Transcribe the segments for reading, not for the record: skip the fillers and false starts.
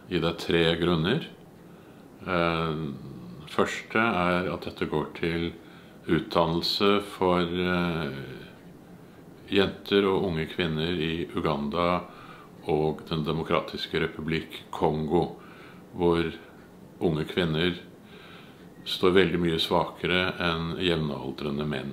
gi deg 3 grunner. Første at dette går til utdannelse for jenter og unge kvinner i Uganda og Den demokratiske republikk Kongo, hvor unge kvinner står veldig mye svakere enn jevnaldrende menn.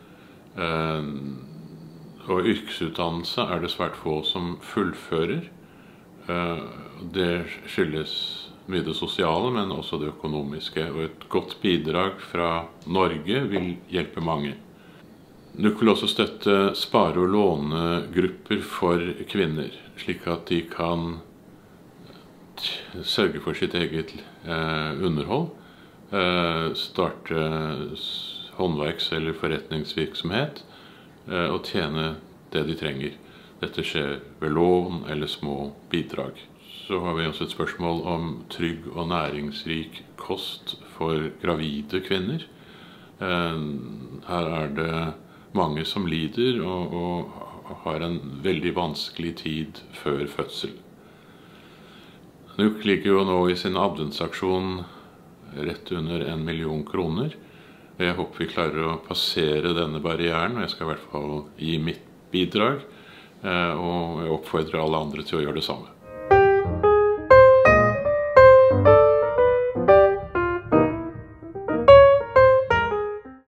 Og yrkesutdannelse det svært få som fullfører. Det skyldes mye det sosiale, men også det økonomiske. Og et godt bidrag fra Norge vil hjelpe mange. NUC vil også støtte spare- og lånegrupper for kvinner, slik at de kan sørge for sitt eget underhold, starte håndverks- eller forretningsvirksomhet og tjene det de trenger. Dette skjer ved lån eller små bidrag. Så har vi også et spørsmål om trygg og næringsrik kost for gravide kvinner. Her det mange som lider og har en veldig vanskelig tid før fødsel. NUC ligger jo nå i sin adventsaksjon rett under 1 million kroner. Jeg håper vi klarer å passere denne barrieren, og jeg skal i hvert fall gi mitt bidrag, og jeg oppfordrer alle andre til å gjøre det samme.